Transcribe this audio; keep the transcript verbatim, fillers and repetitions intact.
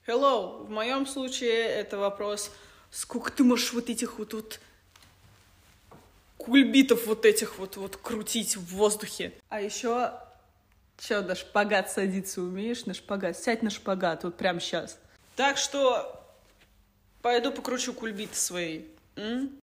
Hello. В моем случае это вопрос, сколько ты можешь вот этих вот, вот кульбитов вот этих вот, вот крутить в воздухе. А еще, что, на шпагат садиться умеешь? На шпагат? Сядь на шпагат, вот прямо сейчас. Так что пойду покручу кульбиты свои. М?